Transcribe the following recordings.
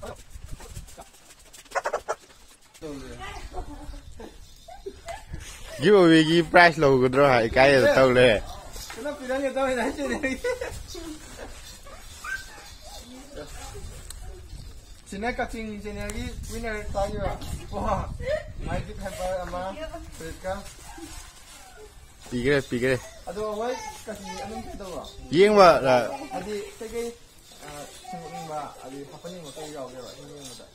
giveaway prize lo gudro hai kai tau le nó pidang itu ini aja nih sini kacing sini lagi winner tahu ya wah magic hamper ama mereka pigre aduh awal kasih anu kita wah yeng ba la adi segi sengong ba adi apa nih mau tahu ya ini mau tahu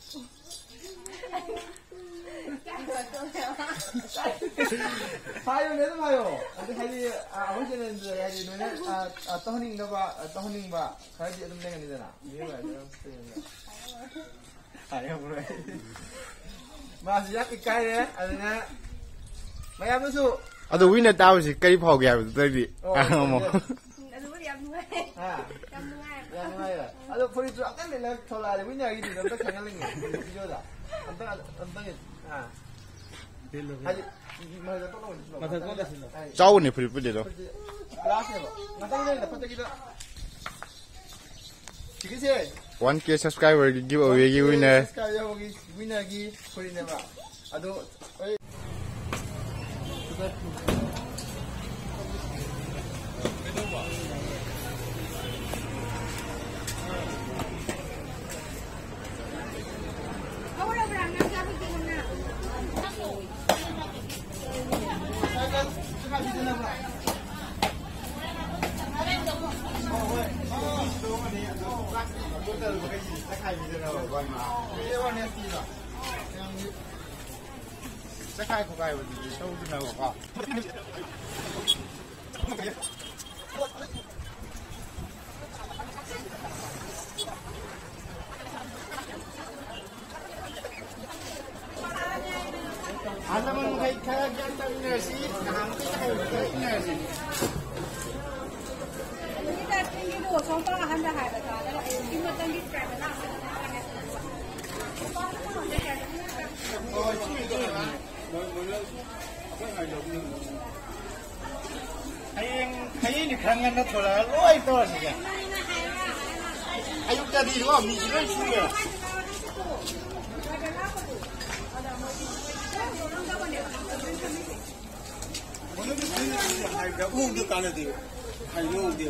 Payo nih tuh payo. Nanti hari apa sih nanti hari mana tahuning ba kayak dia tuh dengan itu na. Iya lah dia. Ayo mulai. Masih ya ikai ya, adanya. Mayam musuh. Aduh winner tahu sih kai phau ya tadi. Mo. Aduh yang dua. Yang dua ya. Aduh puri tu akan dia nak thola winner gitu, nanti kangen lagi. Video dah. Antang Haji, Jauh nih puri puri itu. Kelasnya lo. Ngatang deh, dapat kita. Sikit sih. 1K subscriber giveaway winner. Subscriber winner gi puri nih pak. Aduh. Sẽ khai của cái gì sâu thế nào của Anda mau kayak jantan ini sih, nah kayak ini sih. Kita tinggi dulu, soalnya Anda ada kan, kalau kita tinggi kan, Hay ni kangen na thola loi to ni ka. Ayuk tadi lo mi ni suya. Mana ni hay da u de kana de. Hay lo de.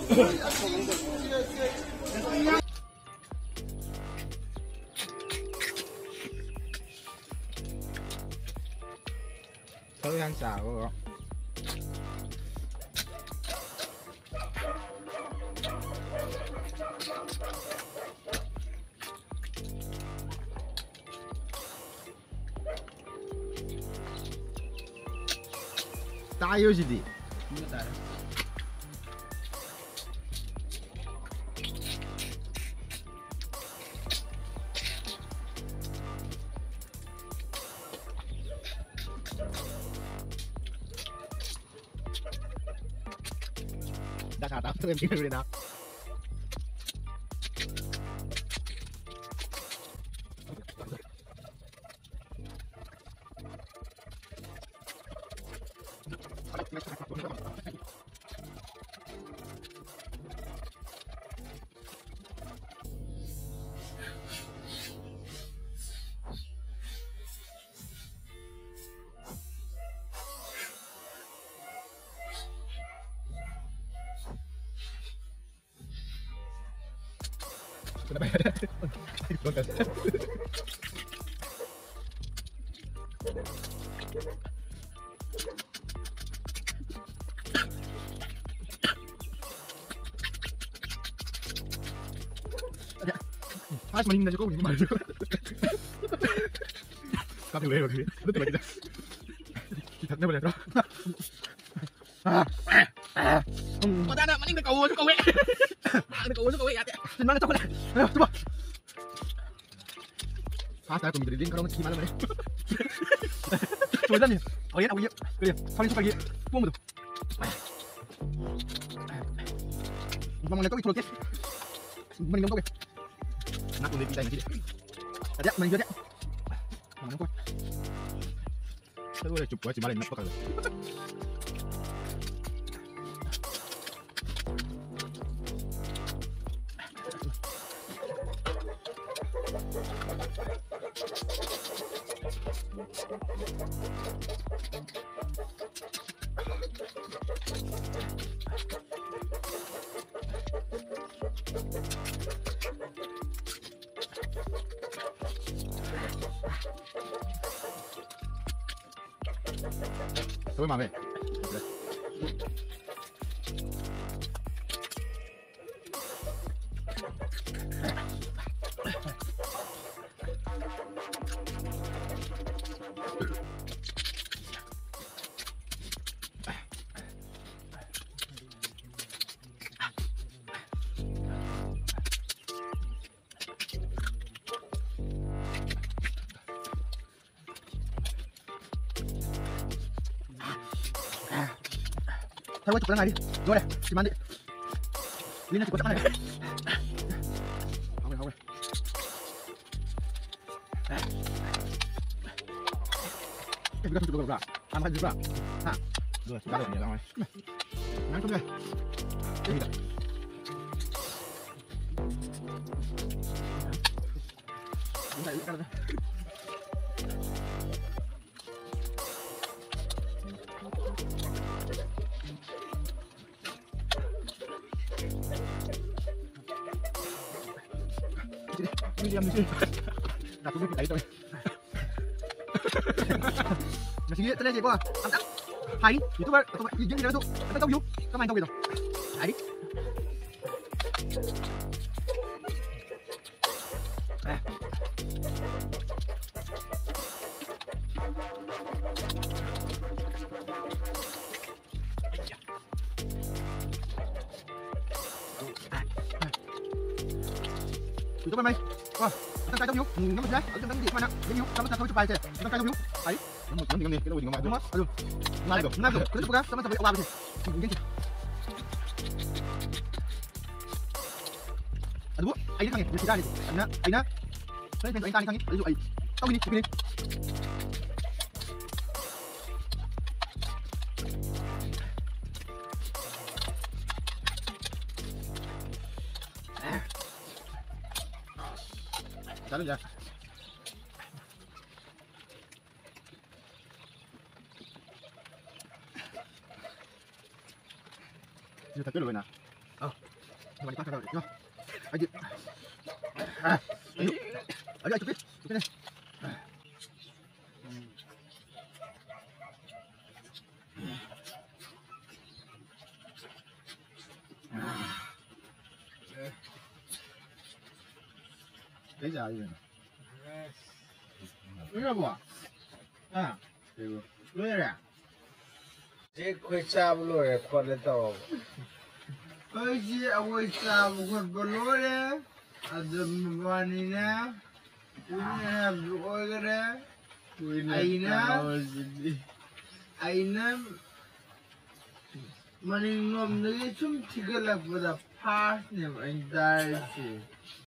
Thôi ăn xào rồi. Tayo sih di. Đã trả tao thêm cái này nào. Mas mending aja kok ini maju. Tapi udah gitu. Betul kita. Kita boleh bro. Kau tak ada mending kau we. Kau we ya. Mana coba. Ayo coba. Saya aku minta kalau masih gimana mana. Coba nih. Oh ya, iya. Paling suka gitu. Mau betul. Mau lihat kau itu loh. Mending kau we. Nak udah kita ini. Ada main juga. Mana kau? Saya udah cukup aja balik nak kalau. Thôi mà về. Thôi quay chụp cái này đi. Rồi này, tìm ăn đi. Linh chỉ có chắc này. Không này. Cái việc chụp được rồi. Ăn phải được rồi. Ha. Rồi, đã được nhiều rồi. Nắng xuống đây. Cái gì vậy? Chúng ta đi. Diam di sini. Aku mau tadi tu. Masih dia terus je gua. Angkat. Hai, YouTuber atau izin dia tu. Kita tahu you. Kau main tahu gitu. Hai. YouTuber mày. Wah, kita tahu you. Nama dia, kita tahu dia mana. Dia you, sama tahu cepat je. Kita tahu you. Hai. Nama ni, kita boleh ngomong. Aduh. Nado. Kita buka sama sampai awal je. Mungkin. Aduh, ini kan ni, sudah ni. Aina. Saya tengok ini kan ni. Aduh, ai. Tahu ni, begini. Jalan ya. Ini tak perlu nak. Oh, mana kita tahu? Yo, aje. Ayo, cepet ni. Cái giờ gì? Đúng rồi bộ. À, được. Lưỡi rồi à? Chị quay xa rồi, còn lên tàu. Ôi chị quay xa một con bò lúa đấy. À đừng vào này nè. Ui nè, ôi cái đấy. Ai nè. Mà nên ngom nó cái chung chỉ cái là vừa là pass nè anh ta chị.